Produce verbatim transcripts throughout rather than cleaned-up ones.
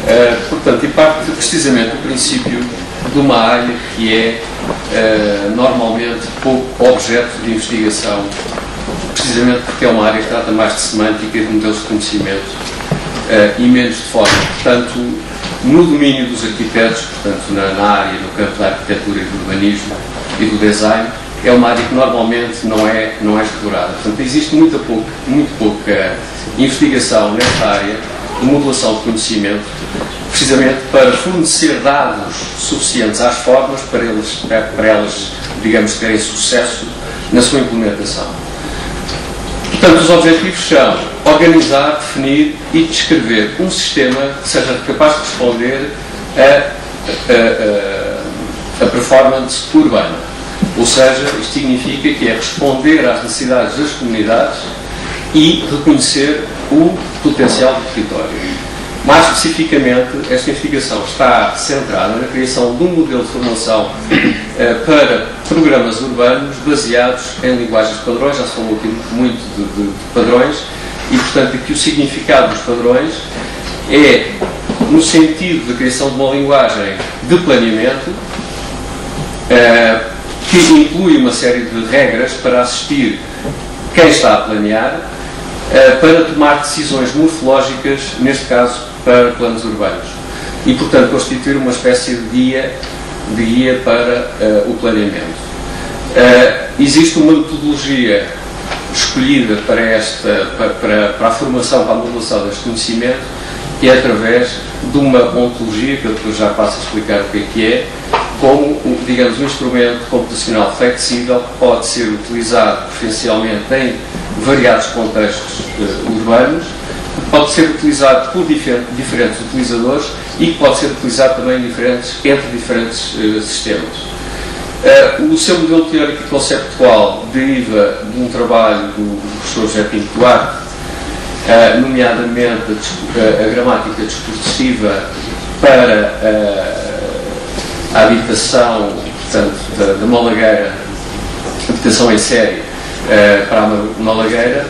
Uh, portanto, e parte precisamente do princípio de uma área que é uh, normalmente pouco objeto de investigação, precisamente porque é uma área que trata mais de semântica e de modelos de conhecimento uh, e menos de forma. Portanto, no domínio dos arquitetos, portanto, na, na área, no campo da arquitetura e do urbanismo e do design, é uma área que normalmente não é, não é explorada. Portanto, existe muita pouca, muito pouca investigação nesta área de modelação de conhecimento, precisamente para fornecer dados suficientes às formas para, eles, para elas, digamos, terem sucesso na sua implementação. Portanto, os objetivos são organizar, definir e descrever um sistema que seja capaz de responder a, a, a, a performance urbana. Ou seja, isto significa que é responder às necessidades das comunidades e reconhecer o potencial do território. Mais especificamente, esta investigação está centrada na criação de um modelo de formação eh, para programas urbanos baseados em linguagens de padrões. Já se falou aqui muito de, de, de padrões e, portanto, aqui o significado dos padrões é no sentido da criação de uma linguagem de planeamento eh, que inclui uma série de regras para assistir quem está a planear eh, para tomar decisões morfológicas, neste caso para planos urbanos, e portanto constituir uma espécie de guia, de guia para uh, o planeamento. Uh, existe uma metodologia escolhida para, esta, para, para, para a formação, para a modulação deste conhecimento, que é através de uma ontologia, que eu depois já passo a explicar o que é que é, como, digamos, um instrumento computacional flexível que pode ser utilizado preferencialmente em variados contextos uh, urbanos, pode ser utilizado por difer diferentes utilizadores e que pode ser utilizado também diferentes, entre diferentes uh, sistemas. Uh, o seu modelo teórico e conceptual deriva de um trabalho do professor José Pinto Duarte, uh, nomeadamente a, a gramática discursiva para uh, a habitação, portanto, da, da Malagueira, habitação em série uh, para a Malagueira.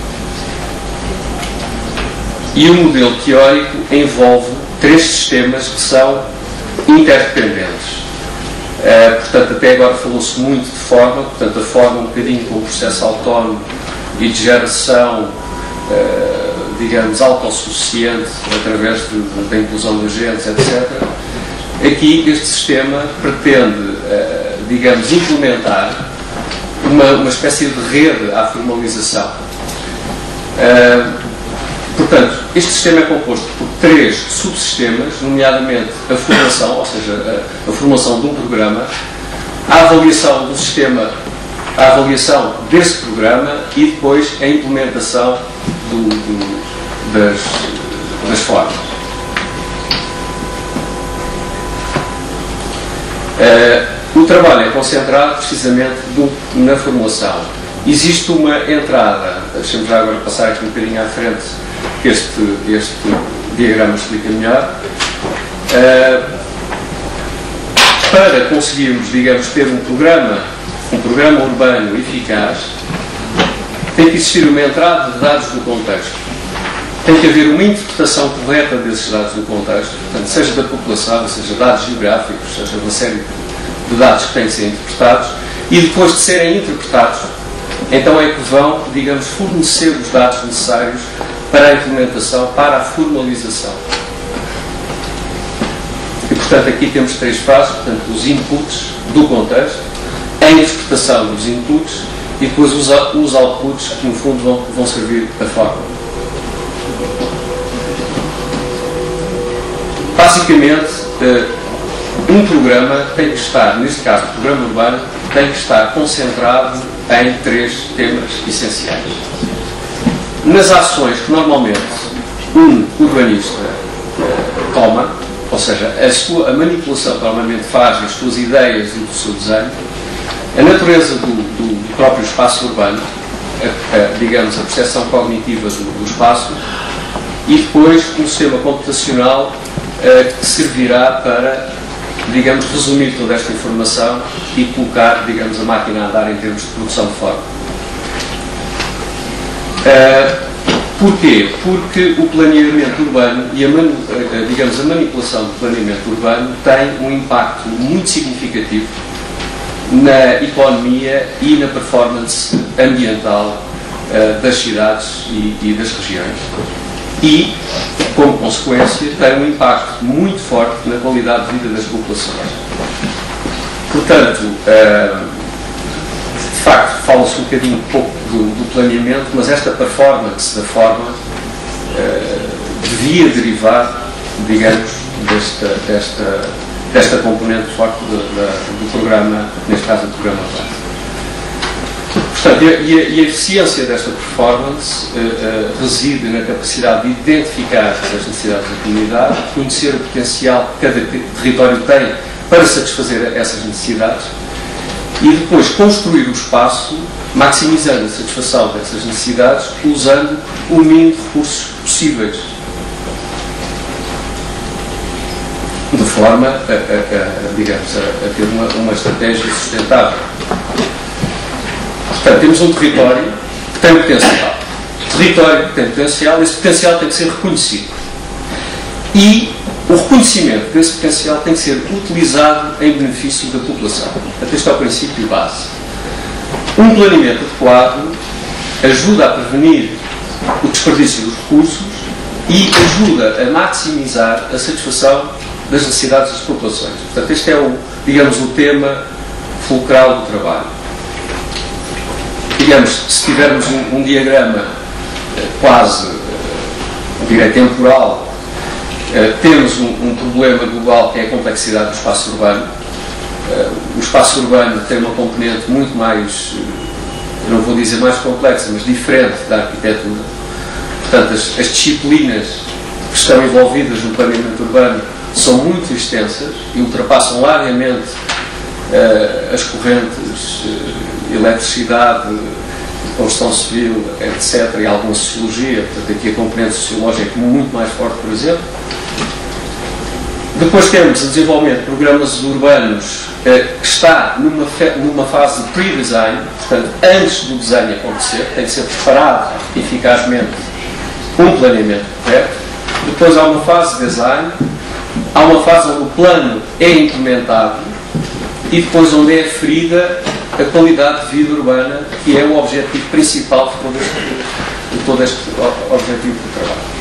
E o modelo teórico envolve três sistemas que são interdependentes. Uh, portanto, até agora falou-se muito de forma, portanto, a forma um bocadinho com o processo autónomo e de geração, uh, digamos, autossuficiente, através de, de, da inclusão de agentes, etcétera. Aqui, este sistema pretende, uh, digamos, implementar uma, uma espécie de rede à formalização. Uh, Portanto, este sistema é composto por três subsistemas, nomeadamente a formação, ou seja, a, a formação de um programa, a avaliação do sistema, a avaliação desse programa e depois a implementação do, do, das, das formas. Uh, o trabalho é concentrado precisamente do, na formulação. Existe uma entrada, deixa-me já agora passar aqui um bocadinho à frente, que este, este diagrama explica melhor. Uh, para conseguirmos, digamos, ter um programa, um programa urbano eficaz, tem que existir uma entrada de dados do contexto. Tem que haver uma interpretação correta desses dados do contexto, portanto, seja da população, seja dados geográficos, seja uma série de dados que têm de ser interpretados, e depois de serem interpretados, então é que vão, digamos, fornecer os dados necessários para a implementação, para a formalização. E, portanto, aqui temos três fases, portanto, os inputs do contexto, a interpretação dos inputs e depois os, os outputs que, no fundo, vão, vão servir da forma. Basicamente, um programa tem que estar, neste caso, o programa urbano, tem que estar concentrado em três temas essenciais. Nas ações que normalmente um urbanista uh, toma, ou seja, a, sua, a manipulação que normalmente faz das suas ideias e do seu desenho, a natureza do, do, do próprio espaço urbano, a, a, digamos, a percepção cognitiva do, do espaço, e depois um sistema computacional uh, que servirá para, digamos, resumir toda esta informação e colocar, digamos, a máquina a andar em termos de produção de forma. Uh, Porquê? Porque o planeamento urbano e a, manu, digamos, a manipulação do planeamento urbano tem um impacto muito significativo na economia e na performance ambiental uh, das cidades e, e das regiões. E, como consequência, tem um impacto muito forte na qualidade de vida das populações. Portanto, uh, de facto, fala-se um bocadinho pouco do, do planeamento, mas esta performance da forma uh, devia derivar, digamos, desta, desta, desta componente forte do, da, do programa, neste caso do programa básico. Portanto, e a, e a eficiência desta performance uh, uh, reside na capacidade de identificar as necessidades da comunidade, conhecer o potencial que cada território tem para satisfazer essas necessidades e depois construir o espaço, maximizando a satisfação dessas necessidades, usando o mínimo de recursos possíveis, de forma a, a, a digamos, a, a ter uma, uma estratégia sustentável. Portanto, temos um território que tem potencial. Território que tem potencial, esse potencial tem que ser reconhecido. E o reconhecimento desse potencial tem que ser utilizado em benefício da população. Portanto, este é o princípio base. Um planeamento adequado ajuda a prevenir o desperdício dos recursos e ajuda a maximizar a satisfação das necessidades das populações. Portanto, este é, o, digamos, o tema fulcral do trabalho. Digamos, se tivermos um, um diagrama quase, direi, temporal, Uh, temos um, um problema global que é a complexidade do espaço urbano. Uh, o espaço urbano tem uma componente muito mais, uh, não vou dizer mais complexa, mas diferente da arquitetura. Portanto, as, as disciplinas que estão envolvidas no planeamento urbano são muito extensas e ultrapassam largamente uh, as correntes, uh, eletricidade, construção civil, etcétera, e alguma sociologia. Portanto, aqui a componente sociológica é muito mais forte, por exemplo. Depois temos o desenvolvimento de programas urbanos eh, que está numa, numa fase de pre-design, portanto, antes do desenho acontecer, tem que ser preparado eficazmente um planeamento correto. Depois há uma fase de design, há uma fase onde o plano é implementado e depois onde é aferida a qualidade de vida urbana, que é o objetivo principal de todo este, de todo este objetivo de trabalho.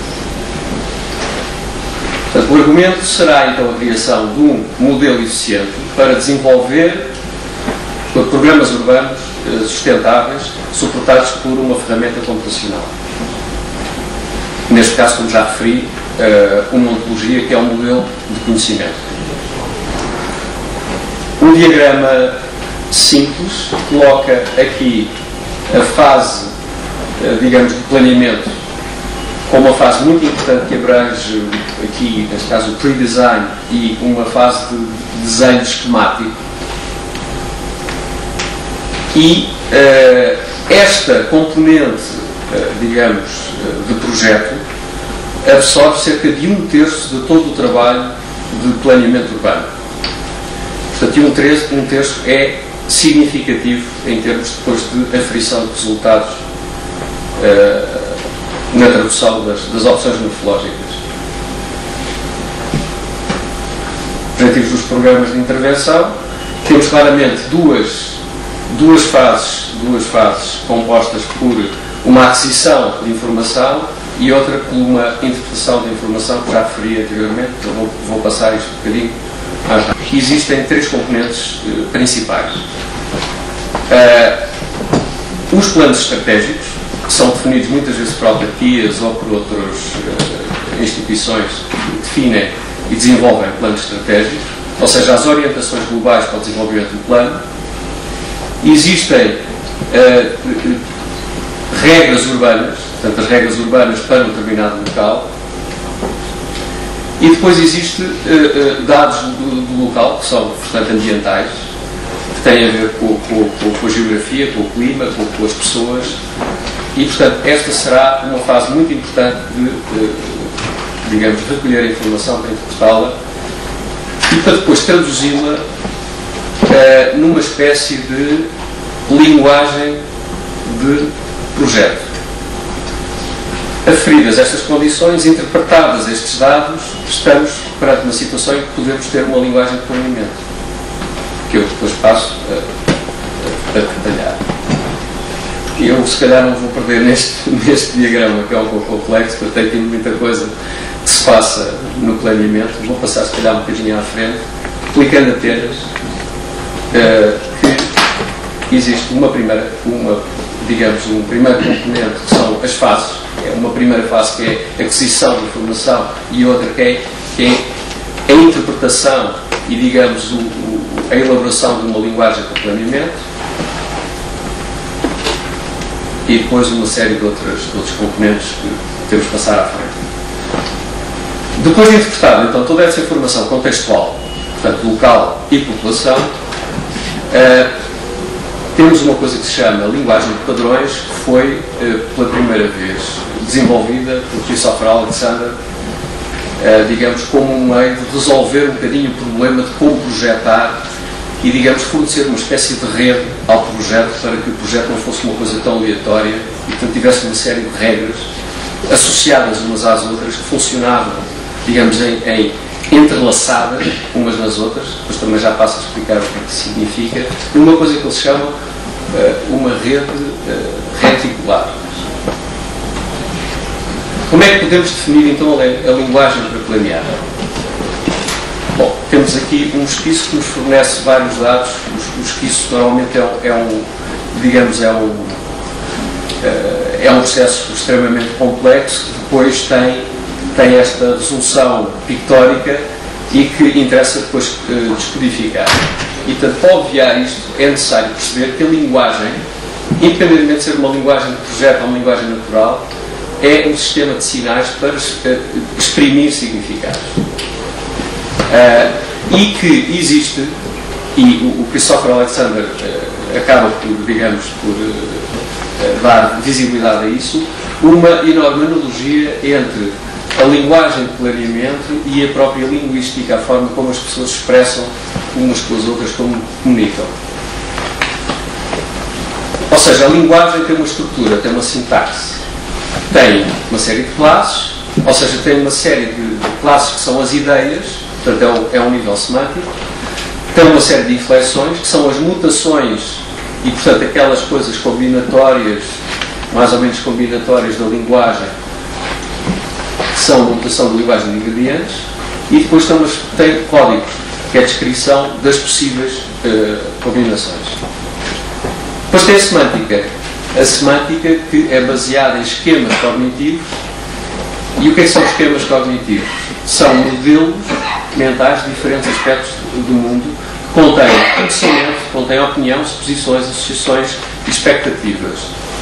Portanto, o argumento será então a criação de um modelo eficiente para desenvolver programas urbanos sustentáveis suportados por uma ferramenta computacional. Neste caso, como já referi, uma ontologia que é um modelo de conhecimento. Um diagrama simples coloca aqui a fase, digamos, de planeamento como uma fase muito importante que abrange aqui, neste caso, o pre-design e uma fase de desenho esquemático. E uh, esta componente, uh, digamos, uh, de projeto absorve cerca de um terço de todo o trabalho de planeamento urbano. Portanto, um terço, um terço é significativo em termos depois de aferição de resultados uh, na tradução das, das opções morfológicas. Objetivos dos programas de intervenção. Temos claramente duas, duas fases, duas fases compostas por uma aquisição de informação e outra por uma interpretação de informação que já referi anteriormente. Eu vou, vou passar isto um bocadinho mais rápido. Existem três componentes uh, principais. Uh, os planos estratégicos, que são definidos muitas vezes por autarquias ou por outras uh, instituições que definem e desenvolvem planos estratégicos, ou seja, as orientações globais para o desenvolvimento do plano. Existem uh, regras urbanas, portanto, as regras urbanas para um determinado local, e depois existem uh, uh, dados do, do local, que são, portanto, ambientais, que têm a ver com, com, com a geografia, com o clima, com, com as pessoas. E, portanto, esta será uma fase muito importante de, de digamos, recolher a informação para interpretá-la e para depois traduzi-la uh, numa espécie de linguagem de projeto. Aferidas estas condições, interpretadas estes dados, estamos perante uma situação em que podemos ter uma linguagem de planeamento, que eu depois passo a, a, a detalhar. Eu, se calhar, não vou perder neste, neste diagrama, que é um pouco complexo, porque tem muita coisa que se passa no planeamento. Vou passar, se calhar, um bocadinho à frente, explicando apenas uh, que existe uma primeira, uma, digamos, um primeiro componente, que são as fases. É uma primeira fase que é a aquisição de informação e outra que é, que é a interpretação e, digamos, o, o, a elaboração de uma linguagem de planeamento. E depois uma série de, outras, de outros componentes que temos que passar à frente. Depois de interpretar, então, toda essa informação contextual, portanto, local e população, uh, temos uma coisa que se chama linguagem de padrões, que foi, uh, pela primeira vez, desenvolvida por Christopher Alexander, uh, digamos, como um meio de resolver um bocadinho o problema de como projetar e, digamos, fornecer uma espécie de rede ao projeto para que o projeto não fosse uma coisa tão aleatória e, portanto, tivesse uma série de regras associadas umas às outras que funcionavam, digamos, em, em entrelaçadas umas nas outras. Depois também já passo a explicar o que é que significa. E uma coisa que eles chamam uh, uma rede uh, reticular. Como é que podemos definir, então, a, a linguagem para planear? Bom, temos aqui um esquiço que nos fornece vários dados. O esquiço normalmente é um, é um digamos, é um, é um processo extremamente complexo que depois tem, tem esta resolução pictórica e que interessa depois uh, descodificar. E, portanto, para obviar isto, é necessário perceber que a linguagem, independentemente de ser uma linguagem de projeto ou uma linguagem natural, é um sistema de sinais para uh, exprimir significados. Uh, e que existe, e o, o Christopher Alexander uh, acaba por, digamos, por uh, uh, dar visibilidade a isso, uma enorme analogia entre a linguagem de planeamento e a própria linguística, a forma como as pessoas se expressam umas com as outras, como comunicam. Ou seja, a linguagem tem uma estrutura, tem uma sintaxe, tem uma série de classes, ou seja, tem uma série de classes que são as ideias. Portanto, é um, é um nível semântico. Tem uma série de inflexões, que são as mutações e, portanto, aquelas coisas combinatórias, mais ou menos combinatórias da linguagem, que são a mutação da linguagem de ingredientes. E depois tem, tem códigos, que é a descrição das possíveis uh, combinações. Depois tem a semântica. A semântica que é baseada em esquemas cognitivos. E o que é que são esquemas cognitivos? São modelos mentais de diferentes aspectos do mundo que contêm pensamento, contêm opinião, suposições, associações e expectativas.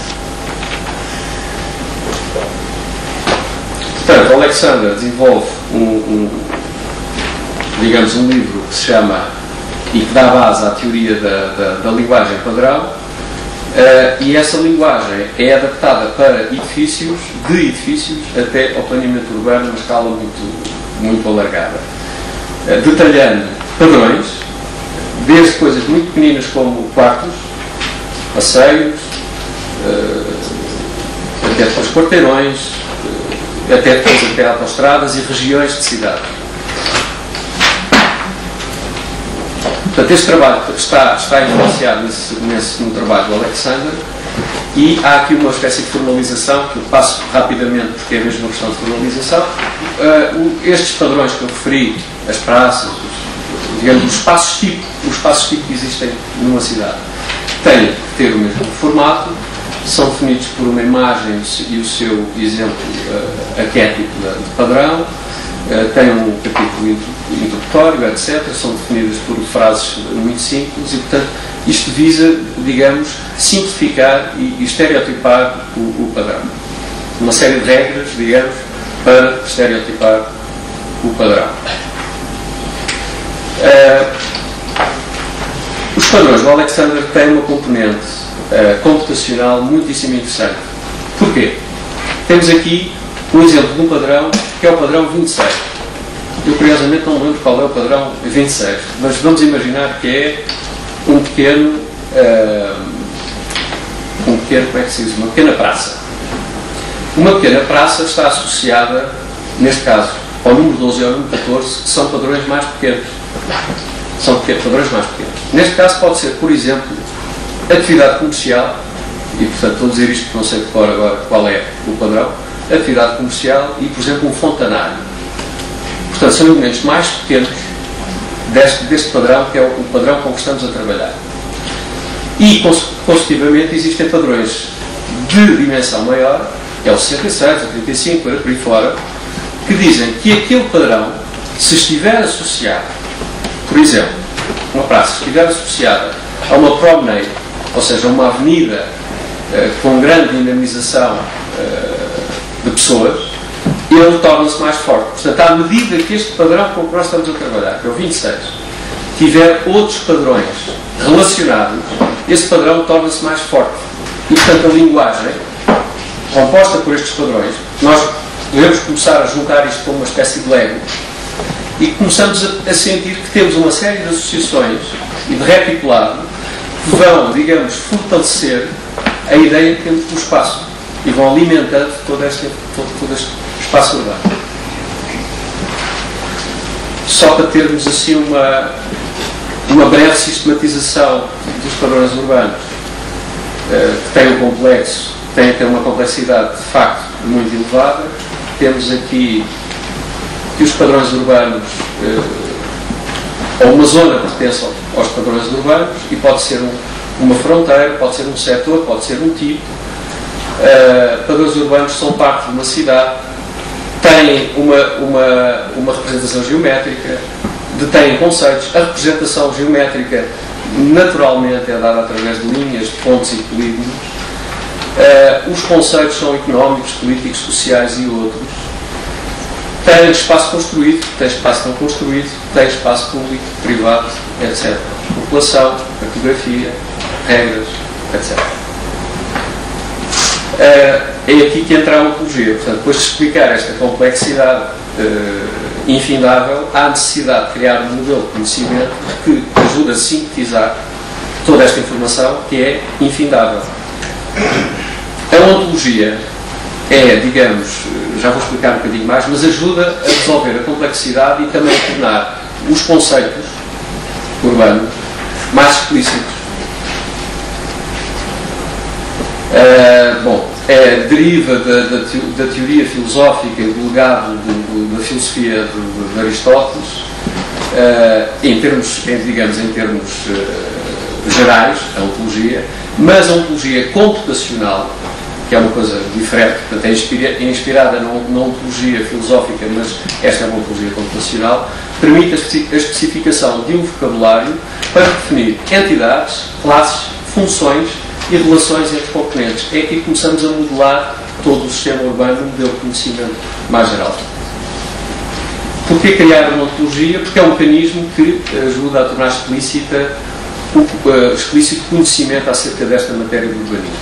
Portanto, Alexander desenvolve um, um, digamos, um livro que se chama e que dá base à teoria da, da, da linguagem padrão. Uh, e essa linguagem é adaptada para edifícios, de edifícios até ao planeamento urbano, numa escala muito, muito alargada, uh, detalhando padrões, desde coisas muito pequeninas como quartos, passeios, uh, até depois quarteirões, uh, até depois até autoestradas e regiões de cidade. Portanto, este trabalho está, está influenciado nesse, nesse, no trabalho do Alexander, e há aqui uma espécie de formalização, que eu passo rapidamente porque é mesmo uma questão de formalização. Uh, o, estes padrões que eu referi, as praças, os, digamos, os espaços tipo, os espaços tipo que existem numa cidade, têm que ter o mesmo formato, são definidos por uma imagem e o seu exemplo uh, arquétipo de, de padrão. Uh, tem um capítulo introdutório, etcétera. São definidas por frases muito simples e, portanto, isto visa, digamos, simplificar e, e estereotipar o, o padrão. Uma série de regras, digamos, para estereotipar o padrão. Uh, os padrões do Alexander têm uma componente uh, computacional muitíssimo interessante. Porquê? Temos aqui um exemplo de um padrão que é o padrão vinte e seis. Eu, curiosamente, não me lembro qual é o padrão vinte e seis, mas vamos imaginar que é um pequeno, uh, um pequeno, como é que se diz, uma pequena praça. Uma pequena praça está associada, neste caso, ao número doze e ao número catorze, que são padrões mais pequenos. São pequenos, padrões mais pequenos. Neste caso pode ser, por exemplo, atividade comercial, e portanto estou a dizer isto porque não sei de cor agora qual é o padrão, atividade comercial e, por exemplo, um fontanário. Portanto, são elementos mais pequenos deste, deste padrão, que é o, o padrão com que estamos a trabalhar. E, consecutivamente, existem padrões de dimensão maior, que é o sessenta e seis, o trinta e cinco, por aí fora, que dizem que aquele padrão, se estiver associado, por exemplo, uma praça, se estiver associada a uma promenade, ou seja, uma avenida uh, com grande dinamização uh, de pessoas, ele torna-se mais forte. Portanto, à medida que este padrão com que nós estamos a trabalhar, que é o vinte e seis, tiver outros padrões relacionados, esse padrão torna-se mais forte. E, portanto, a linguagem, composta por estes padrões, nós devemos começar a juntar isto como uma espécie de Lego, e começamos a, a sentir que temos uma série de associações e de reticulado que vão, digamos, fortalecer a ideia que temos do espaço e vão alimentando todo este, todo, todo este espaço urbano. Só para termos assim uma, uma breve sistematização dos padrões urbanos, que tem um complexo, tem, tem uma complexidade de facto muito elevada. Temos aqui que os padrões urbanos, ou uma zona pertence aos padrões urbanos, e pode ser um, uma fronteira, pode ser um setor, pode ser um tipo. Uh, padrões urbanos são parte de uma cidade, têm uma, uma, uma representação geométrica, detêm conceitos. A representação geométrica naturalmente é dada através de linhas, de pontos e polígonos. Uh, os conceitos são económicos, políticos, sociais e outros. Tem espaço construído, tem espaço não construído, tem espaço público, privado, etcétera. População, cartografia, regras, etcétera. Uh, é aqui que entra a ontologia. Portanto, depois de explicar esta complexidade uh, infindável, há necessidade de criar um modelo de conhecimento que ajuda a sintetizar toda esta informação, que é infindável. A ontologia é, digamos, já vou explicar um bocadinho mais, mas ajuda a resolver a complexidade e também a tornar os conceitos urbanos mais explícitos. Uh, bom, é, deriva da, da, da teoria filosófica e do legado do, do, da filosofia de, de Aristóteles, uh, em termos, em, digamos, em termos uh, gerais, a ontologia, mas a ontologia computacional, que é uma coisa diferente, portanto é, inspira, é inspirada na, na ontologia filosófica, mas esta é uma ontologia computacional, permite a especificação de um vocabulário para definir entidades, classes, funções e relações entre componentes. É aqui que começamos a modelar todo o sistema urbano, um modelo de conhecimento mais geral. Porquê criar uma ontologia? Porque é um mecanismo que ajuda a tornar explícita o uh, explícito conhecimento acerca desta matéria do urbanismo.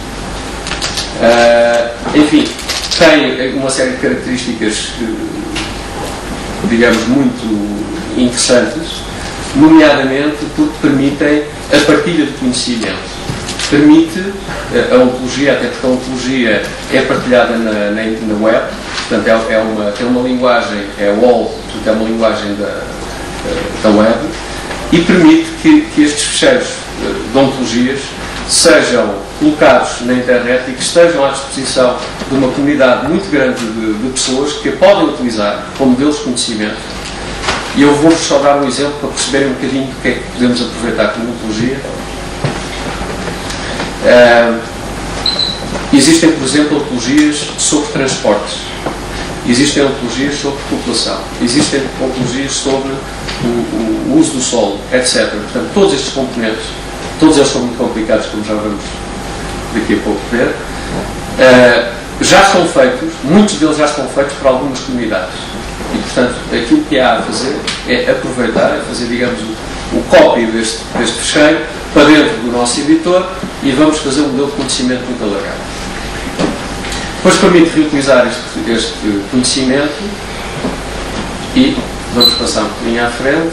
Uh, enfim, tem uma série de características, digamos, muito interessantes, nomeadamente porque permitem a partilha de conhecimento. Permite a ontologia, até porque a ontologia é partilhada na, na, na web, portanto é, é uma, tem uma linguagem, é o W O L, portanto é uma linguagem da, da web, e permite que, que estes fecheiros de ontologias sejam colocados na internet e que estejam à disposição de uma comunidade muito grande de, de pessoas que a podem utilizar como modelos de conhecimento. E eu vou-vos só dar um exemplo para perceberem um bocadinho do que é que podemos aproveitar como ontologia. Uh, existem, por exemplo, ontologias sobre transportes, existem ontologias sobre população, existem ontologias sobre o, o, o uso do solo, etcétera. Portanto, todos estes componentes, todos eles são muito complicados, como já vamos daqui a pouco ver, uh, já estão feitos, muitos deles já estão feitos por algumas comunidades. E, portanto, aquilo que há a fazer é aproveitar, é fazer, digamos, o, o copy deste, deste fecheiro para dentro do nosso editor e vamos fazer um modelo de conhecimento muito alargado. Depois permite reutilizar este, este conhecimento e vamos passar um bocadinho à frente.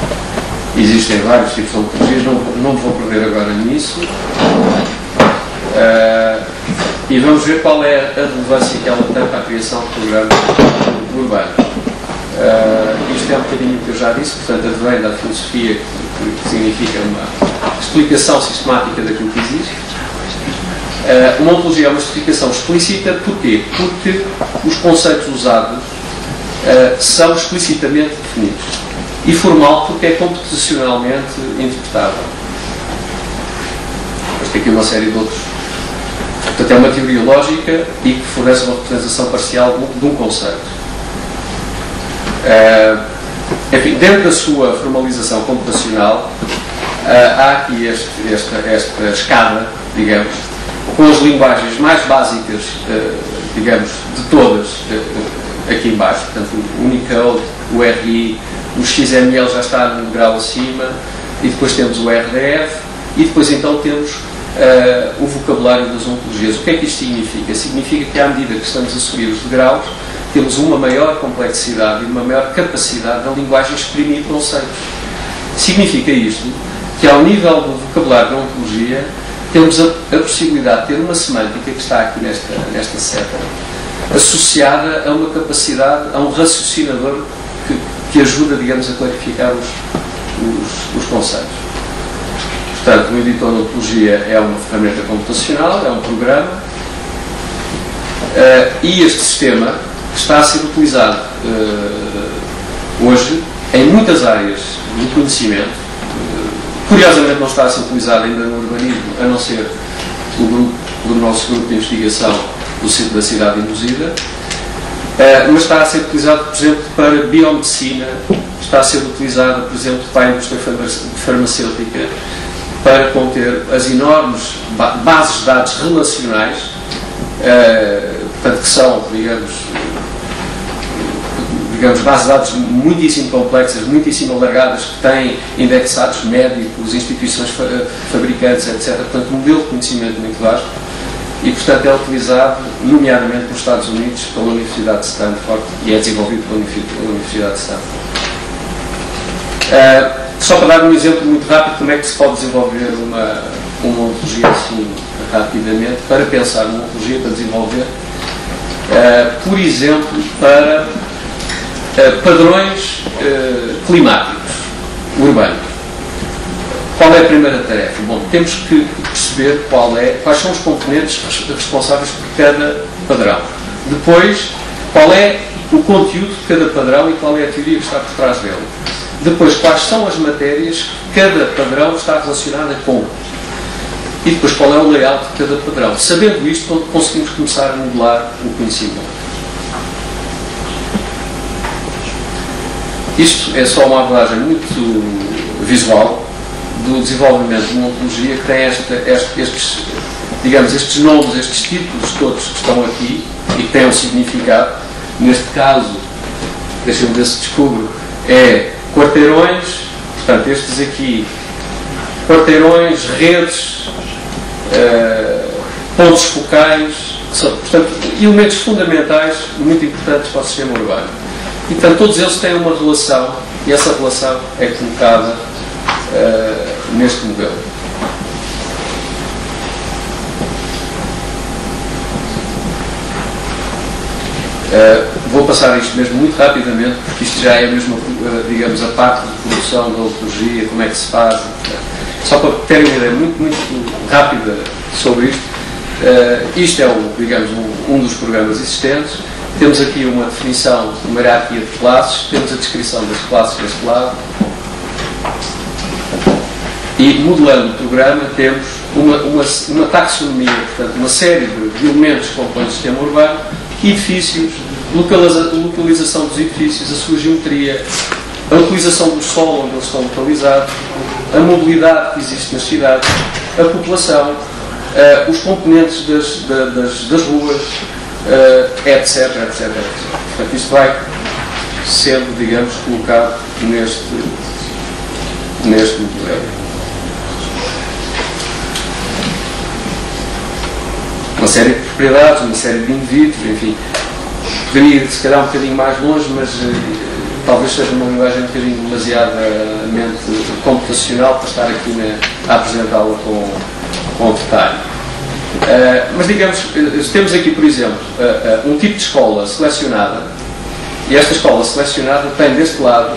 Existem vários tipos de ontologias, não, não me vou perder agora nisso. Uh, Uh, e vamos ver qual é a relevância que ela tem para a criação de programas urbanos. Uh, isto é um bocadinho o que eu já disse, portanto, advém da filosofia, que, que significa uma explicação sistemática daquilo que existe. Uh, uma ontologia é uma explicação explícita, porquê? Porque os conceitos usados uh, são explicitamente definidos. E formal, porque é computacionalmente interpretável. Mas tem aqui uma série de outros. Portanto, é uma teoria lógica e que fornece uma representação parcial de um conceito. Uh, enfim, dentro da sua formalização computacional, uh, há aqui este, esta, esta escada, digamos, com as linguagens mais básicas, uh, digamos, de todas, uh, aqui embaixo. Portanto, o Unicode, o R I, o X M L já está no grau acima, e depois temos o R D F, e depois então temos uh, o vocabulário das ontologias. O que é que isto significa? Significa que, à medida que estamos a subir os degraus, temos uma maior complexidade e uma maior capacidade da linguagem exprimir conceitos. Significa isto que, ao nível do vocabulário da ontologia, temos a, a possibilidade de ter uma semântica que está aqui nesta, nesta seta, associada a uma capacidade, a um raciocinador que, que ajuda, digamos, a clarificar os, os, os conceitos. Portanto, o editor de ontologia é uma ferramenta computacional, é um programa, uh, e este sistema está a ser utilizado uh, hoje em muitas áreas do conhecimento. Uh, curiosamente não está a ser utilizado ainda no urbanismo, a não ser o grupo, do nosso grupo de investigação do Centro da Cidade Induzida, uh, mas está a ser utilizado, por exemplo, para biomedicina, está a ser utilizado, por exemplo, para a indústria farmacêutica, para conter as enormes ba bases de dados relacionais, uh, portanto, que são, digamos, digamos, bases de dados muitíssimo complexas, muitíssimo alargadas, que têm indexados médicos, instituições fa fabricantes, etcétera. Portanto, um modelo de conhecimento muito vasto e, portanto, é utilizado, nomeadamente nos Estados Unidos, pela Universidade de Stanford e é desenvolvido pela Universidade de Stanford. Uh, só para dar um exemplo muito rápido, como é que se pode desenvolver uma, uma ontologia assim rapidamente, para pensar uma ontologia, para desenvolver, uh, por exemplo, para uh, padrões uh, climáticos urbanos. Qual é a primeira tarefa? Bom, temos que perceber qual é, quais são os componentes responsáveis por cada padrão. Depois, qual é o conteúdo de cada padrão e qual é a teoria que está por trás dele. Depois, quais são as matérias que cada padrão está relacionada com. E depois, qual é o layout de cada padrão. Sabendo isto, conseguimos começar a modelar o conhecimento. Isto é só uma abordagem muito visual do desenvolvimento de uma ontologia que tem esta, este, estes, digamos, estes nomes, estes títulos todos que estão aqui e que têm um significado. Neste caso, deixem-me ver se descubro, é quarteirões, portanto, estes aqui, quarteirões, redes, uh, pontos focais, são, portanto, elementos fundamentais muito importantes para o sistema urbano. E, portanto, todos eles têm uma relação e essa relação é colocada uh, neste modelo. Uh, vou passar isto mesmo muito rapidamente, porque isto já é mesmo, uh, digamos, a parte de produção da ontologia, como é que se faz. Só para terem uma ideia muito, muito rápida sobre isto, uh, isto é, o, digamos, um, um dos programas existentes. Temos aqui uma definição, uma hierarquia de classes, temos a descrição das classes deste lado, e modelando o programa temos uma, uma, uma taxonomia, portanto, uma série de elementos que compõem o sistema urbano, edifícios, localiza, localização dos edifícios, a sua geometria, a utilização do solo onde eles estão localizados, a mobilidade que existe nas cidades, a população, uh, os componentes das, da, das, das ruas, uh, etc, etc, etcétera. Portanto, isto vai sendo, digamos, colocado neste, neste modelo. Uma série de propriedades, uma série de indivíduos, enfim. Poderia ir, se calhar, um bocadinho mais longe, mas uh, talvez seja uma linguagem um bocadinho demasiadamente computacional para estar aqui na, a apresentá-la com, com detalhe. Uh, Uh, mas digamos, temos aqui, por exemplo, uh, uh, um tipo de escola selecionada, e esta escola selecionada tem deste lado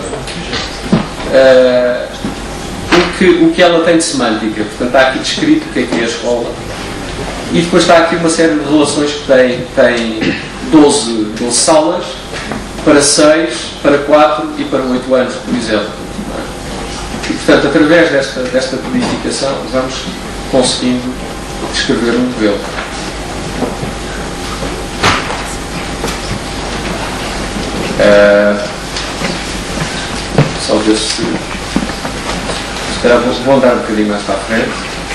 uh, o, que, o que ela tem de semântica. Portanto, está aqui descrito o que é que é a escola, e depois está aqui uma série de relações que tem, tem doze, doze salas, para seis, para quatro e para oito anos, por exemplo. E, portanto, através desta, desta codificação, vamos conseguindo descrever um modelo. Uh, só ver se. Se calhar vou, vou andar um bocadinho mais para a frente.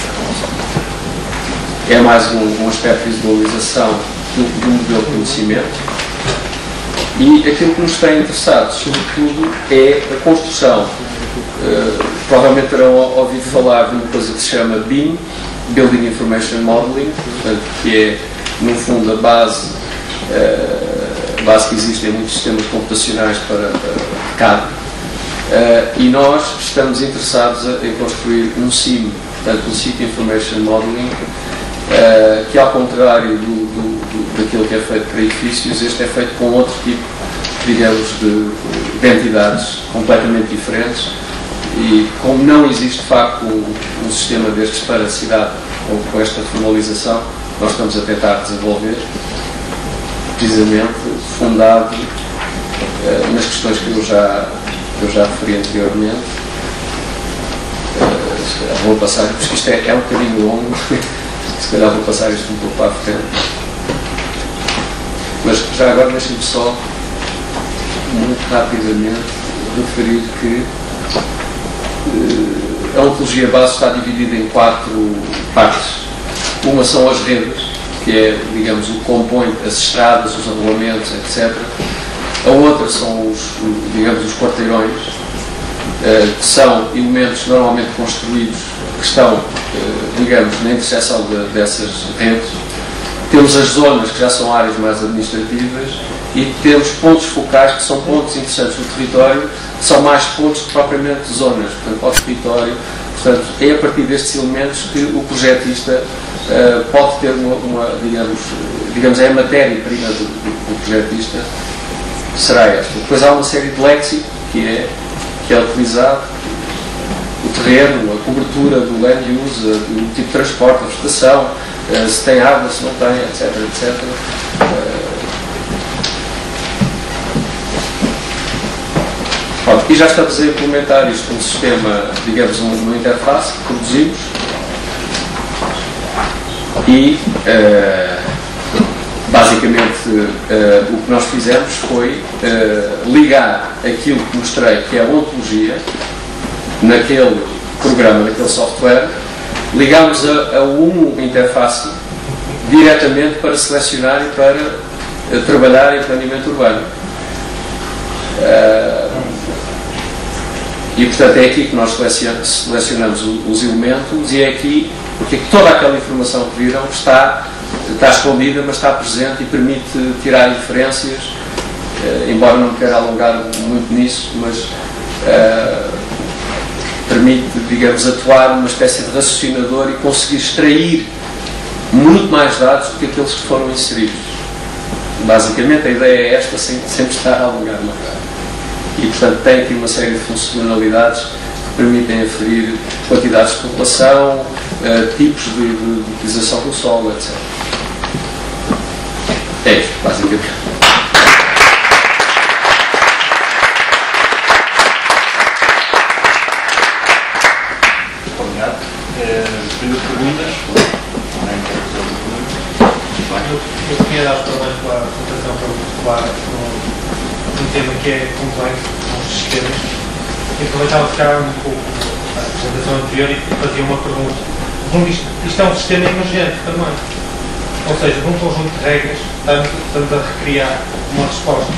É mais um, um aspecto de visualização do, do modelo de conhecimento. E aquilo que nos tem interessado, sobretudo, é a construção. Uh, provavelmente terão ouvido falar de uma coisa que se chama B I M, Building Information Modeling, portanto, que é, no fundo, a base, uh, base que existe em muitos sistemas computacionais para, para C A D. Uh, e nós estamos interessados em construir um S I M, portanto, um City Information Modeling, uh, que, ao contrário do, do, do, daquilo que é feito para edifícios, este é feito com outro tipo, digamos, de, de entidades completamente diferentes. E como não existe de facto um, um sistema destes para a cidade com, com esta formalização, nós estamos a tentar desenvolver, precisamente fundado uh, nas questões que eu já, que eu já referi anteriormente. Uh, se calhar vou passar, porque isto é, é um bocadinho longo, se calhar vou passar isto um pouco para a frente. Mas já agora deixem-me só, muito rapidamente, referir que a ontologia base está dividida em quatro partes. Uma são as redes, que é, digamos, o que compõe as estradas, os arrolamentos, etcétera. A outra são os, digamos, os quarteirões, que são elementos normalmente construídos que estão, digamos, na interseção de, dessas redes. Temos as zonas, que já são áreas mais administrativas, e temos pontos focais, que são pontos interessantes do território, que são mais pontos que propriamente zonas, portanto, ao território. Portanto, é a partir destes elementos que o projetista uh, pode ter uma, uma, digamos, digamos, é a matéria-prima do, do, do projetista, será esta. Depois há uma série de léxico que é, que é utilizado, o terreno, a cobertura do land use, o tipo de transporte, a vegetação, uh, se tem água, se não tem, etc, etcétera. Uh, E já estamos a implementar isto num sistema, digamos, numa interface que produzimos, e uh, basicamente uh, o que nós fizemos foi uh, ligar aquilo que mostrei, que é a ontologia, naquele programa, naquele software, ligámos a, a uma interface diretamente para selecionar e para uh, trabalhar em planeamento urbano. Uh, E, portanto, é aqui que nós selecionamos os elementos, e é aqui porque toda aquela informação que viram está, está escondida, mas está presente e permite tirar inferências, eh, embora não me queira alongar muito nisso, mas eh, permite, digamos, atuar uma espécie de raciocinador e conseguir extrair muito mais dados do que aqueles que foram inseridos. Basicamente, a ideia é esta, sem sempre estar a alongar mais. E, portanto, tem aqui uma série de funcionalidades que permitem aferir quantidades de população, uh, tipos de, de, de utilização do solo, etcétera. É isto, basicamente. Obrigado. Primeiras perguntas? Eu queria dar os parabéns pela apresentação para o um tema que é complexo, com os sistemas. Eu aproveitava de ficar um pouco a apresentação anterior e fazia uma pergunta. Bom, isto, isto é um sistema emergente também. Ou seja, de um conjunto de regras, estamos, estamos a recriar uma resposta.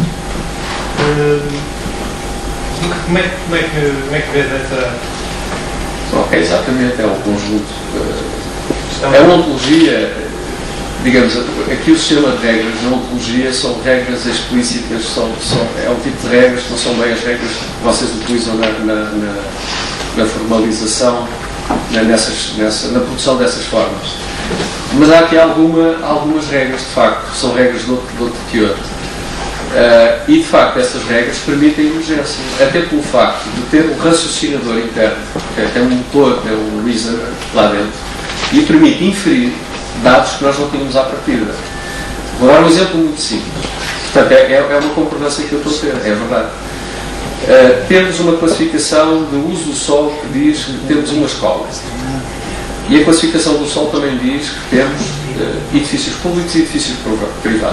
Hum, como, é, como, é que, como é que vês essa... Ok, exatamente, é um conjunto. Uh, é uma ontologia. Digamos, aqui o sistema de regras na ontologia são regras explícitas, são, são, é um tipo de regras que não são bem as regras que vocês utilizam na, na, na, na formalização, na, nessas, nessa, na produção dessas formas. mas há aqui alguma, algumas regras, de facto, que são regras de outro, de outro teor. Uh, e, de facto, essas regras permitem emergência, até pelo facto de ter um raciocinador interno, que tem um motor, tem um reasoner lá dentro, e permite inferir dados que nós não tínhamos à partida. Vou dar um exemplo muito simples. Portanto, é, é uma concordância que eu estou a ter, é verdade. Uh, temos uma classificação de uso do solo que diz que temos uma escola. E a classificação do solo também diz que temos uh, edifícios públicos e edifícios privados.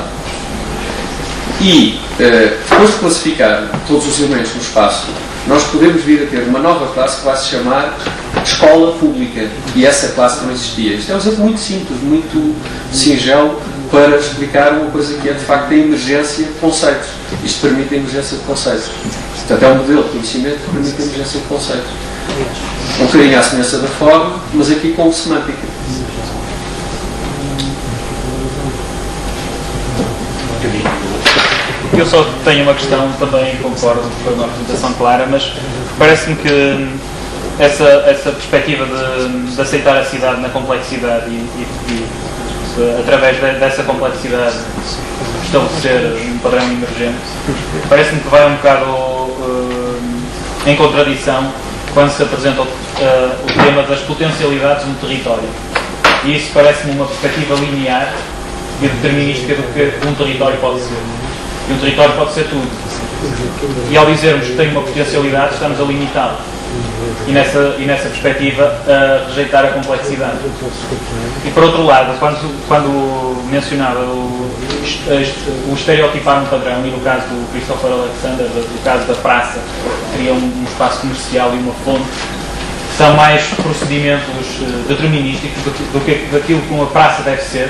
E, uh, depois de classificar todos os elementos no espaço, nós podemos vir a ter uma nova classe que vai se chamar escola pública. E essa classe não existia. Isto é um exemplo muito simples, muito singelo, para explicar uma coisa que é, de facto, a emergência de conceitos. Isto permite a emergência de conceitos. Portanto, é um modelo de conhecimento que permite a emergência de conceitos. Um bocadinho à semelhança da forma, mas aqui com semântica. Eu só tenho uma questão, também concordo que foi uma apresentação clara, mas parece-me que essa, essa perspectiva de, de aceitar a cidade na complexidade e, e, e através de, dessa complexidade estabelecer um padrão emergente, parece-me que vai um bocado uh, em contradição quando se apresenta o, uh, o tema das potencialidades no território. E isso parece-me uma perspectiva linear e determinística do que um território pode ser. E um território pode ser tudo. E ao dizermos que tem uma potencialidade, estamos a limitá-lo. E nessa, e nessa perspectiva, a rejeitar a complexidade. E por outro lado, quando, quando mencionava o, o estereotipar um padrão, e no caso do Christopher Alexander, no caso da praça, que cria um, um espaço comercial e uma fonte, são mais procedimentos determinísticos do que, do que daquilo que uma praça deve ser,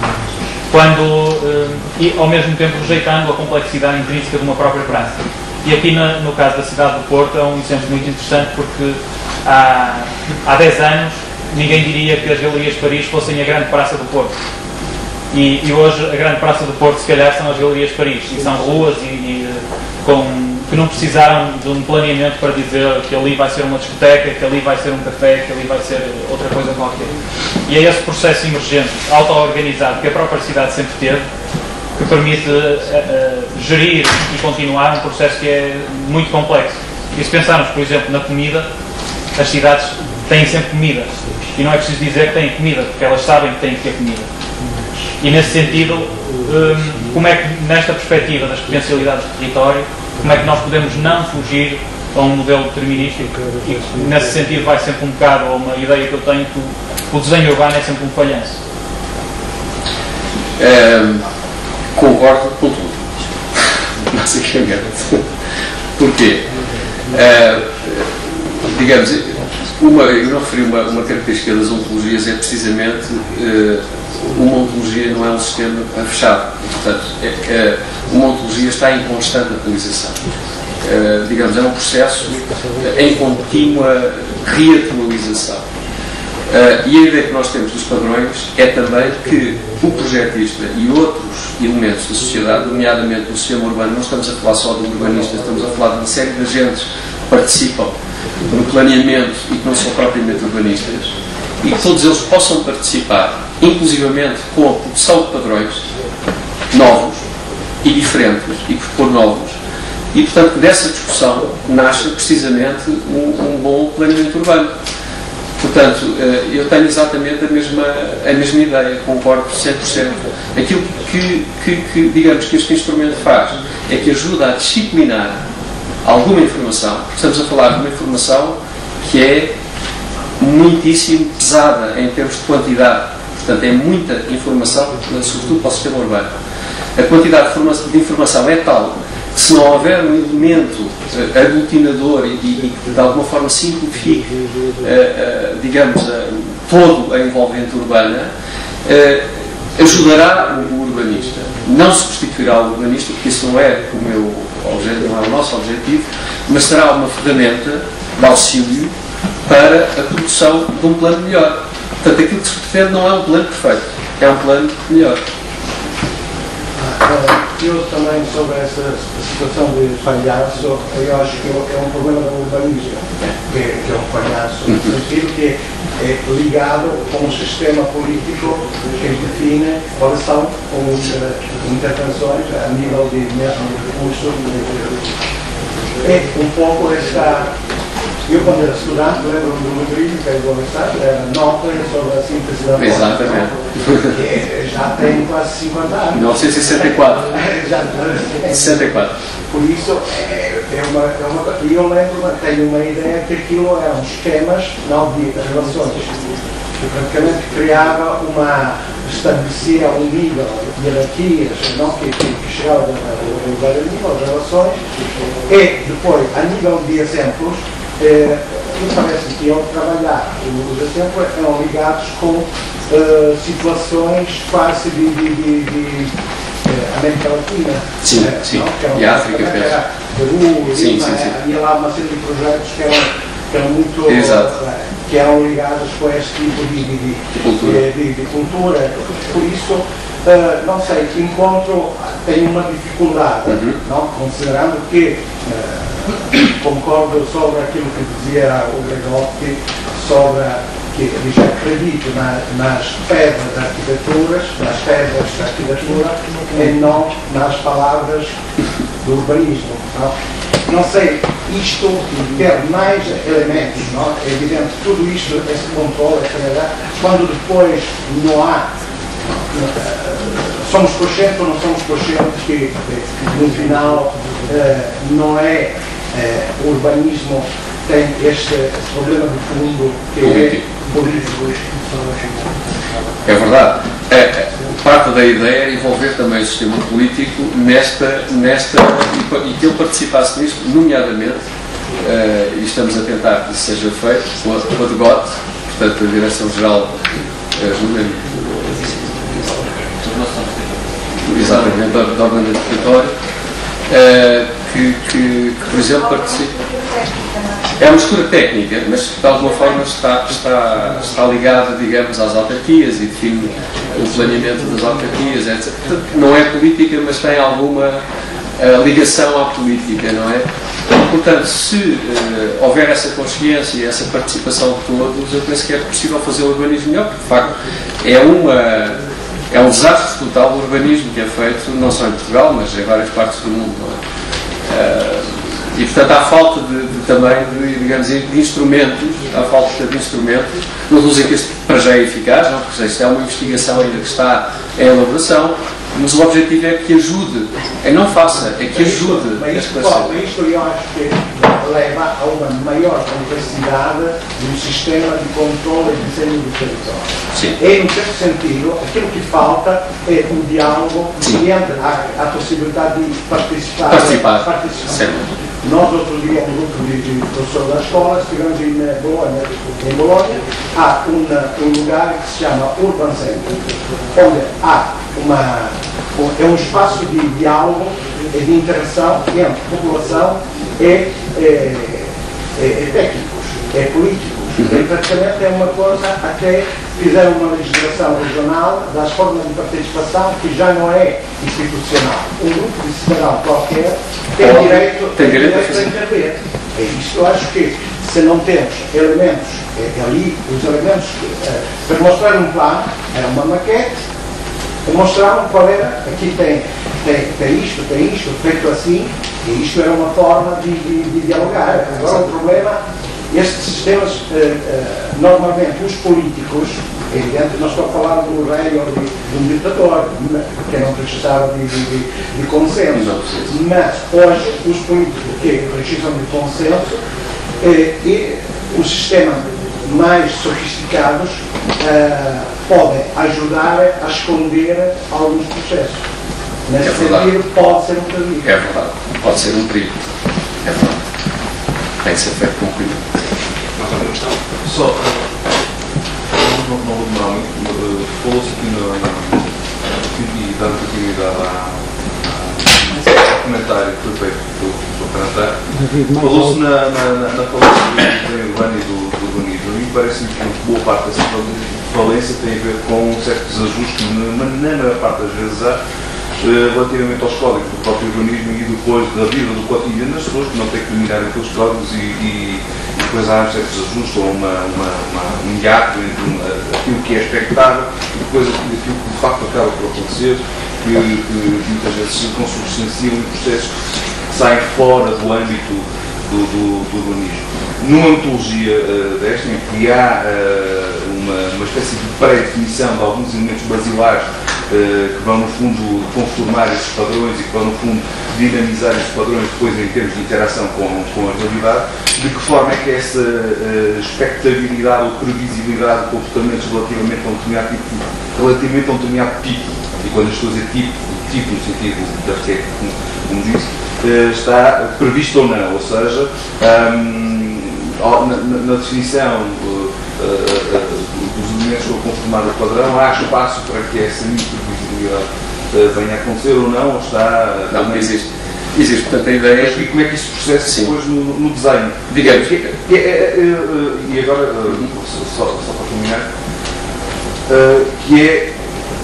quando, e ao mesmo tempo rejeitando a complexidade intrínseca de uma própria praça. E aqui na, no caso da cidade do Porto é um exemplo muito interessante, porque há, há dez anos ninguém diria que as Galerias de Paris fossem a grande praça do Porto. E, e hoje a grande praça do Porto se calhar são as Galerias de Paris, e são ruas e, e, com, que não precisaram de um planeamento para dizer que ali vai ser uma discoteca, que ali vai ser um café, que ali vai ser outra coisa qualquer. E é esse processo emergente, auto-organizado, que a própria cidade sempre teve, que permite uh, uh, gerir e continuar um processo que é muito complexo. E se pensarmos, por exemplo, na comida, as cidades têm sempre comida. E não é preciso dizer que têm comida, porque elas sabem que têm que ter comida. E nesse sentido, um, como é que, nesta perspectiva das potencialidades do território, como é que nós podemos não fugir a um modelo determinístico? E nesse sentido vai sempre um bocado, ou uma ideia que eu tenho, que o desenho urbano é sempre um falhanço. Um, concordo com tudo, basicamente. Porquê? Uh, digamos, uma, eu não referi uma, uma característica das ontologias, é precisamente uh, uma ontologia não é um sistema fechado. Portanto, é, é, uma ontologia está em constante atualização. Uh, digamos, é um processo em contínua reatualização. Uh, e a ideia que nós temos dos padrões é também que o projetista e outros elementos da sociedade, nomeadamente no sistema urbano, não estamos a falar só do urbanista, estamos a falar de uma série de agentes que participam no planeamento e que não são propriamente urbanistas, e que todos eles possam participar, inclusivamente com a produção de padrões novos e diferentes, e propor novos, e portanto dessa discussão nasce precisamente um, um bom planeamento urbano. Portanto, eu tenho exatamente a mesma, a mesma ideia, concordo cem por cento. Aquilo que, que, que, digamos, que este instrumento faz é que ajuda a disciplinar alguma informação, porque estamos a falar de uma informação que é muitíssimo pesada em termos de quantidade. Portanto, é muita informação, sobretudo para o sistema urbano. A quantidade de informação é tal que, se não houver um elemento uh, aglutinador e, e que de alguma forma simplifique, uh, uh, digamos, uh, todo a envolvente urbana, uh, ajudará o urbanista. Não substituirá o urbanista, porque isso não é o meu objetivo, não é o nosso objetivo, mas será uma ferramenta de auxílio para a produção de um plano melhor. Portanto, aquilo que se pretende não é um plano perfeito, é um plano melhor. Eu também, sobre essa situação de palhaço, eu acho que é um problema do urbanismo, que é, que é um palhaço, no sentido que é ligado com um sistema político que define quais são as intervenções a nível de mesmo recurso. É um pouco essa. Eu, quando era estudante, lembro-me de um livro que era do Alessandro, era Nota sobre a síntese da voz. Exatamente. Que já tem quase cinquenta anos. mil novecentos e sessenta e quatro. Exatamente. sessenta e quatro. Por isso, é, é uma, é uma. E eu lembro-me, tenho uma ideia que aquilo eram esquemas, não de relações, que praticamente criava uma. Estabelecia um nível de hierarquias, não, que, que, que chegava a vários níveis de relações, e depois, a nível de exemplos, eh, parece que iam trabalhar. Os exemplos eram ligados com eh, situações quase de, de, de, de eh, América Latina. Sim, eh, sim. Não, que eram, E África, era Peru, sim, Lima, sim, sim. havia lá uma série de projetos que eram, que eram muito. Exato. Eh, que eram ligados com este tipo de, de, de, de, cultura. de, de cultura. Por isso, uh, não sei, encontro, tem uma dificuldade, uhum. não? Considerando que uh, concordo sobre aquilo que dizia o Gregotti, sobre que já acredito na, nas pedras da arquitetura, nas pedras da arquitetura, e não nas palavras do urbanismo. Não? Não sei, isto ter mais elementos, não? É evidente, tudo isto, esse controle, quando depois não há, somos conscientes ou não somos conscientes que, no final, não é, o urbanismo tem este, este problema de fundo que é político. É verdade. É, parte da ideia é envolver também o sistema político nesta, nesta e que ele participasse nisto, nomeadamente, uh, e estamos a tentar que isso seja feito, com a, com a D G O T, portanto, a Direção-Geral uh, exatamente, da, da Ordenamento do Território, uh, que, que, que, por exemplo, participa. É uma mistura técnica, mas de alguma forma está, está, está ligada, digamos, às autarquias e define o planeamento das autarquias, etcétera. Portanto, não é política, mas tem alguma uh, ligação à política, não é? Portanto, se uh, houver essa consciência e essa participação de todos, eu penso que é possível fazer o urbanismo melhor, porque de facto é, uma, é um desastre total o urbanismo que é feito, não só em Portugal, mas em várias partes do mundo, não é? Uh, E, portanto, há falta de, de, também de, digamos, de instrumentos, há falta de instrumentos, não estou a dizer que este para já é eficaz, não, porque isto é uma investigação ainda que está em elaboração, mas o objetivo é que ajude, é não faça, é que ajude. Mas isto, mas isto eu acho que leva a uma maior complexidade do sistema de controle e desenho do território. Sim. E, no certo sentido, aquilo que falta é um diálogo entre a, a possibilidade de participar. Participar. participar. Nós, outro dia, um grupo de, de professores da escola, estivemos em Bolonha. Em Bolonha há uma, um lugar que se chama Urban Center, onde há uma, é um espaço de diálogo e de interação entre população e, e, e, e técnicos, e políticos. E praticamente é uma coisa, até fizeram uma legislação regional das formas de participação que já não é institucional. Um grupo de cidadão qualquer tem oh, direito, tem tem direito direito a intervir. É isto, eu acho que se não temos elementos, é, ali os elementos, é, para mostrar um plano, era uma maquete, mostraram qual era, aqui tem, tem, tem isto, tem isto, feito assim, e isto era uma forma de, de, de dialogar. Agora o problema, estes sistemas, eh, eh, normalmente os políticos, é evidente, não estou a falar do rei ou de, de um ditador, que não precisava de, de, de consenso, mas hoje os políticos que precisam de consenso eh, e o sistema mais sofisticados uh, podem ajudar a esconder alguns processos. Nesse é sentido, pode ser um perigo. É verdade, pode ser um perigo. É verdade. Tem que ser feito com cuidado. Mais uma questão? Só, não vou demorar muito, falou-se aqui no, no, e dando continuidade ao comentário que foi feito pelo professor Cantar, falou-se na, na, na falência do desenho urbano e do, do urbanismo. A mim parece-me que boa parte dessa falência tem a ver com um certo desajuste, na, na maior parte das vezes há, relativamente aos códigos do próprio urbanismo e depois da vida do cotidiano das pessoas, que não têm que dominar aqueles códigos e, e, e depois há certos ajustes ou uma, uma, uma, um hiato entre uma, aquilo que é expectável e depois aquilo que de facto acaba por acontecer, que, que muitas vezes se consubstanciam em processos que saem fora do âmbito do, do, do urbanismo. Numa metodologia uh, desta, em que há uh, uma, uma espécie de pré-definição de alguns elementos basilares uh, que vão, no fundo, conformar esses padrões e que vão, no fundo, dinamizar esses padrões depois em termos de interação com, com a realidade, de que forma é que essa uh, expectabilidade ou previsibilidade de comportamentos relativamente a um determinado tipo, relativamente a um determinado tipo, e quando eu estou a dizer tipo, tipo no sentido de arquétipo, como, como disse, uh, está previsto ou não, ou seja, um, Na, na definição uh, uh, uh, dos elementos que vão conformar o padrão, há espaço para que essa imprevisibilidade uh, venha a acontecer ou não, ou está... Não, não existe. Existe, portanto, a ideia... Mas, e como é que isso se processa depois no, no desenho? Digamos. Que, que, é, uh, e agora, uh, só, só para terminar, uh, que é...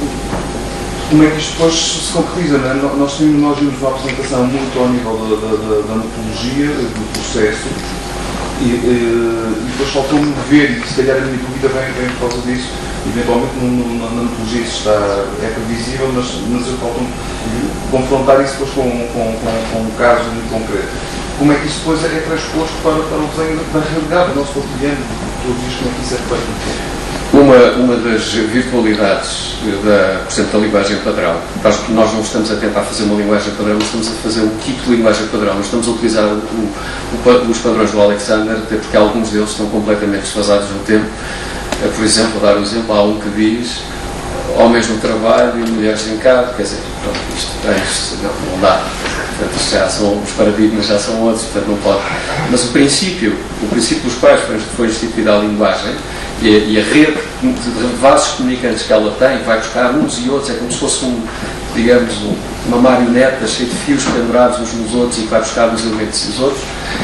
Como é que isto depois se concretiza? Não é? Nós, temos, nós vimos uma apresentação muito ao nível da, da, da, da metodologia, do processo, E, uh, e depois faltou-me ver, e se calhar a minha dúvida vem, vem por causa disso. Eventualmente no, no, na metodologia isso está, é previsível, mas, mas faltou-me confrontar isso depois com, com, com, com um caso muito concreto. Como é que isso depois é transposto para, para o desenho da realidade, do nosso cotidiano, todos os dias, como é que isso é feito? Uma, uma das virtualidades da, por exemplo, da linguagem padrão, nós, nós não estamos a tentar fazer uma linguagem padrão, nós estamos a fazer um tipo de linguagem padrão, nós estamos a utilizar o, o, os padrões do Alexander, até porque alguns deles estão completamente desfasados no tempo. Por exemplo, dar um exemplo, há um que diz homens no trabalho e mulheres em casa, quer dizer, pronto, isto, isto não, não dá. Portanto, já são, os paradigmas já são outros, portanto não pode. Mas o princípio, o princípio dos quais foi, foi instituída a linguagem e a, e a rede de vasos comunicantes que ela tem, vai buscar uns e outros, é como se fosse um, digamos, um, uma marioneta cheia de fios pendurados uns nos outros e que vai buscar uns elementos dos outros.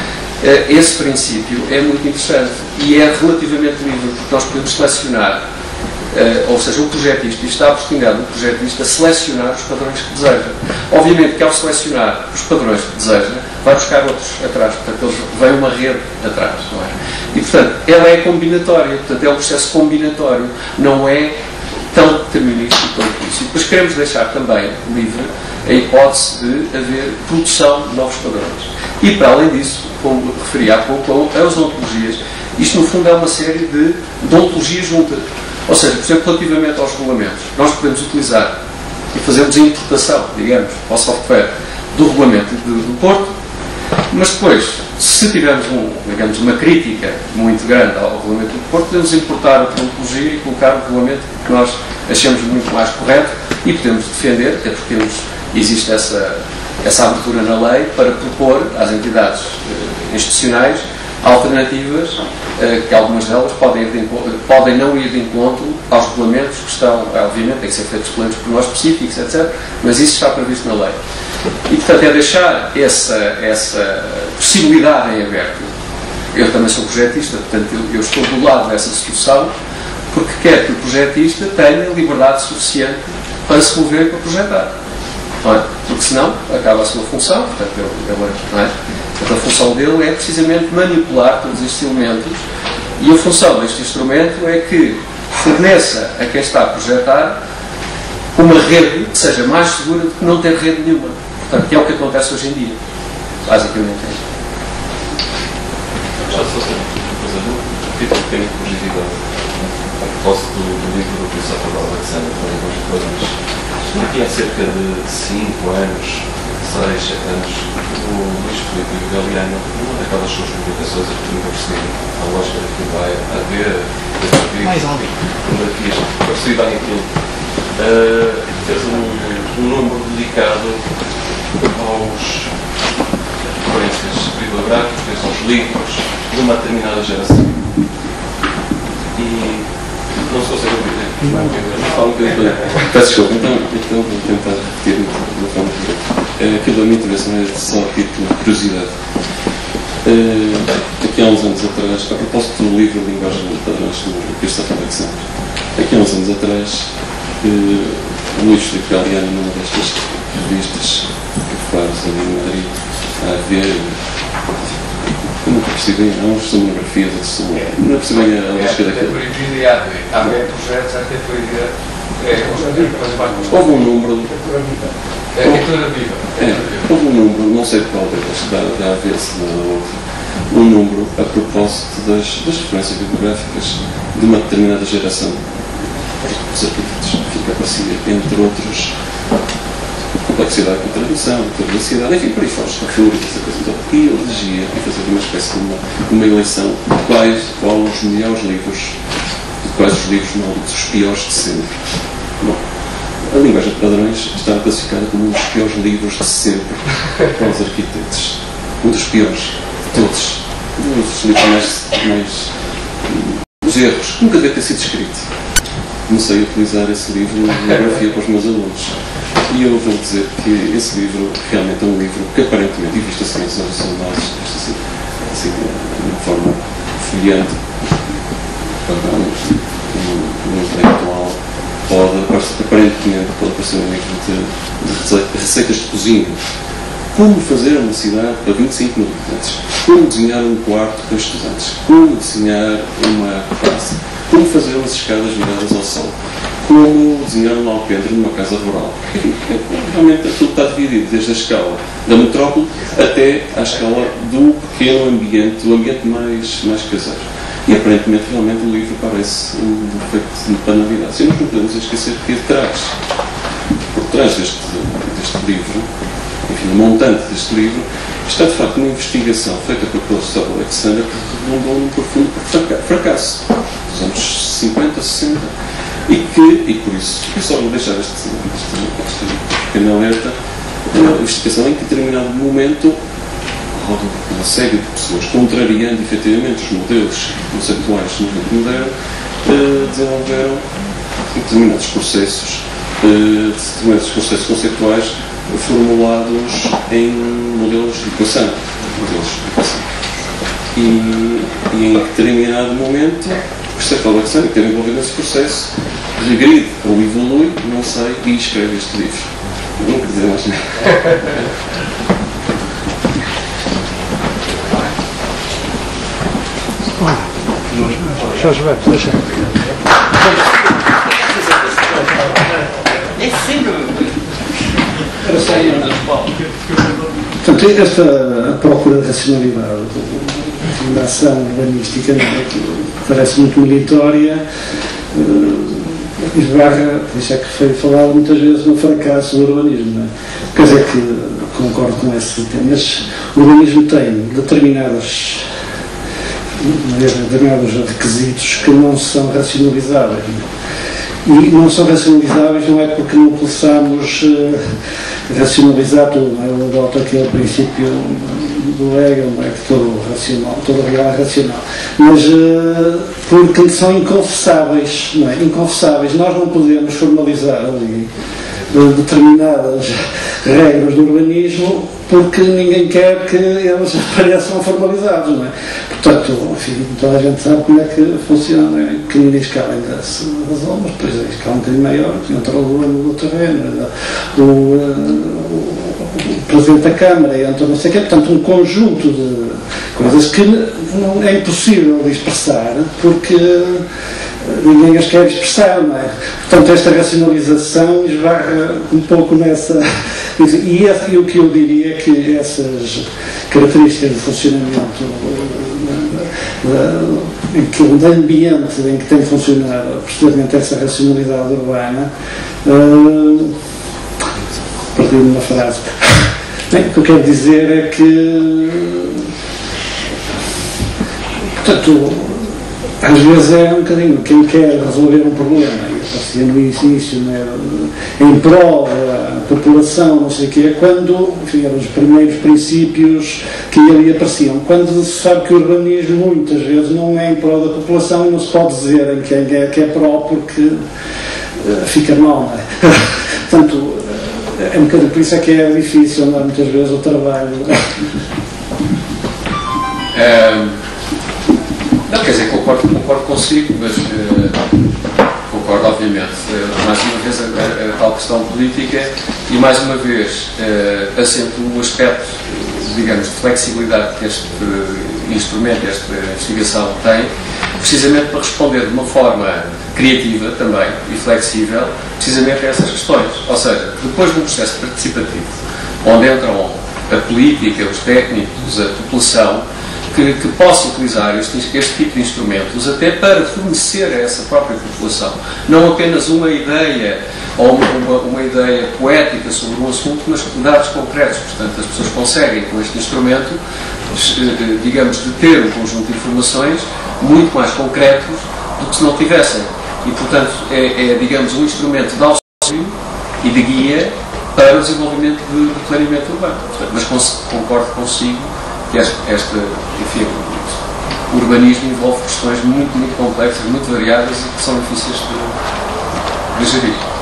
Esse princípio é muito interessante e é relativamente livre, porque nós podemos selecionar, ou seja, o projetista, está destinado o projetista a selecionar os padrões que deseja. Obviamente que ao selecionar os padrões que deseja, vai buscar outros atrás, portanto, eles, vem uma rede atrás, não é? E, portanto, ela é combinatória, portanto, é um processo combinatório, não é tão determinístico quanto isso. E depois queremos deixar também livre a hipótese de haver produção de novos padrões. E, para além disso, como referi há pouco, as ontologias, isto no fundo é uma série de, de ontologias juntas. Ou seja, por exemplo, relativamente aos regulamentos, nós podemos utilizar e fazermos a importação, digamos, ao software do regulamento do, do Porto, mas depois, se tivermos um, digamos, uma crítica muito grande ao regulamento do Porto, podemos importar a ontologia e colocar o regulamento que nós achamos muito mais correto e podemos defender, até porque temos, existe essa, essa abertura na lei para propor às entidades eh, institucionais alternativas, eh, que algumas delas podem, ir de, podem não ir de encontro aos regulamentos que estão, obviamente, têm que ser feitos planos por nós específicos, etcétera, mas isso está previsto na lei. E, portanto, é deixar essa, essa possibilidade em aberto. Eu também sou projetista, portanto, eu, eu estou do lado dessa solução, porque quero que o projetista tenha liberdade suficiente para se mover para projetar. Não é? Porque senão acaba a sua função, portanto, eu, eu, não é? Portanto, a função dele é precisamente manipular todos estes elementos e a função deste instrumento é que forneça a quem está a projetar uma rede que seja mais segura do que não ter rede nenhuma. Portanto, que é o que acontece hoje em dia. Basicamente é isso. Já só sei uma coisa, no título tem curiosidade. A propósito do, do livro do Christopher Alexander, da linguagem de padrões. Aqui há cerca de cinco anos, seis, sete anos, o Luís Filipe Galeano, numa daquelas suas publicações, a que nunca percebi a lógica de que vai haver, mais alto, fotografias, percebi bem aquilo, uh, fez um, um número dedicado aos referências bibliográficas, aos livros de uma determinada geração. E não se consegue ouvir. Fala um bocadinho. Peço desculpa, então, então vou tentar repetir de uma forma direta. Aquilo a mim interessa, mas só a título de curiosidade. Uh, aqui há uns anos atrás, a propósito do livro de linguagem de padrões do Christopher Alexander, aqui há uns anos atrás, uh, o Luís Filipe Galeano, numa destas revistas populares ali em Madrid a ver. Eu nunca percebi, há uns são monografias, outros são. Não percebi a lógica daquilo. É proibido e há projetos até proibido. Houve um número. É a cultura viva. É, houve um número, não sei qual deles, da, da A V S, um número a propósito das, das referências bibliográficas de uma determinada geração dos arquitetos. Fica parecia, entre outros, complexidade com tradição, publicidade, enfim, por aí fora, cultura, essa coisa toda. E eu elegia e fazia uma espécie de uma, uma eleição de quais, de qual os melhores livros, de quais os livros malditos, os piores de sempre. Bom, a linguagem de padrões está classificada como um dos piores livros de sempre para os arquitetos. Um dos piores de todos. Um dos livros mais, mais os erros que nunca deve ter sido escrito. Comecei a utilizar esse livro na bibliografia para os meus alunos. E eu vou dizer que esse livro realmente é um livro que aparentemente, e visto assim, os olhos são nossos, visto assim, assim, de uma forma folhante, para um, um intelectual, pode, aparentemente, pode parecer um livro de, de receitas de cozinha. Como fazer uma cidade para vinte e cinco mil habitantes? Como desenhar um quarto para estudantes? Como desenhar uma praça? Como fazer umas escadas viradas ao sol? Como desenhar um alpendre numa casa rural? Realmente tudo está dividido, desde a escala da metrópole até à escala do pequeno ambiente, do ambiente mais, mais caseiro. E aparentemente, realmente, o livro parece um defeito de banalidade. E nós não podemos esquecer que detrás, por trás deste, deste livro, enfim, o montante deste livro, está de facto uma investigação feita pelo professor Alexander que redundou num profundo fracasso dos anos cinquenta, sessenta e que, e por isso, eu só vou deixar este, este, este pequeno alerta, a investigação em que, em determinado momento, uma série de pessoas, contrariando efetivamente os modelos conceituais do movimento moderno, eh, desenvolveram determinados processos, eh, determinados processos conceituais formulados em modelos de equação. Modelos de equação. E, e em determinado momento, o professor Alexander, que esteve envolvido nesse processo, regride ou evolui, não sei, e escreve este livro. Não quer dizer mais nada. Jorge Velho, deixa. É sempre. Portanto, esta procura de racionalidade da ação urbanística, é, que parece muito meritória, esbarra, por isso é que foi falado muitas vezes no fracasso do urbanismo. Não é? Quer dizer que concordo com esse tema, mas o urbanismo tem determinadas determinados requisitos que não são racionalizáveis. E não são racionalizáveis não é porque não possamos uh, racionalizar tudo. Não é? Eu adoto aquele princípio do Hegel, não é? Que todo racional, todo real é racional. Mas uh, porque são inconfessáveis, não é? Inconfessáveis. Nós não podemos formalizar ali uh, determinadas regras do urbanismo porque ninguém quer que eles apareçam formalizados, não é? Portanto, enfim, toda a gente sabe como é que funciona em pequenina escala ainda das zonas, depois a escala um bocadinho maior, que entra o dono do terreno, o, o, o presidente da Câmara, entra não sei o quê, portanto um conjunto de coisas que não é impossível de expressar porque ninguém as quer expressar, não é? Portanto, esta racionalização esbarra um pouco nessa. E, esse, e o que eu diria é que essas características de funcionamento do ambiente em que tem funcionado precisamente essa racionalidade urbana, uh, perdi uma frase. Bem, o que eu quero dizer é que, portanto, às vezes é um bocadinho quem quer resolver um problema, e aparecia no início, né, em prol da população, não sei o quê, quando, enfim, eram os primeiros princípios que ali apareciam, quando se sabe que o urbanismo muitas vezes não é em prol da população e não se pode dizer em quem é que é pró porque uh, fica mal, não é? Portanto, é um bocadinho, por isso é que é difícil, não é, muitas vezes o trabalho. É... Não, quer dizer, concordo, concordo consigo, mas uh, concordo concordo, obviamente. Mais uma vez, a, a, a tal questão política e, mais uma vez, uh, acentuo o aspecto, digamos, de flexibilidade que este uh, instrumento, esta investigação tem, precisamente para responder de uma forma criativa também e flexível, precisamente a essas questões. Ou seja, depois de um processo participativo, onde entram a política, os técnicos, a população, que, que possa utilizar este, este tipo de instrumentos até para fornecer a essa própria população não apenas uma ideia ou uma, uma, uma ideia poética sobre um assunto, mas dados concretos. Portanto, as pessoas conseguem, com este instrumento, digamos, de ter um conjunto de informações muito mais concretos do que se não tivessem. E, portanto, é, é digamos, um instrumento de auxílio e de guia para o desenvolvimento de, de planeamento urbano. Portanto, mas concordo consigo que este, este, enfim, o urbanismo envolve questões muito, muito complexas, muito variadas e que são difíceis de, de gerir.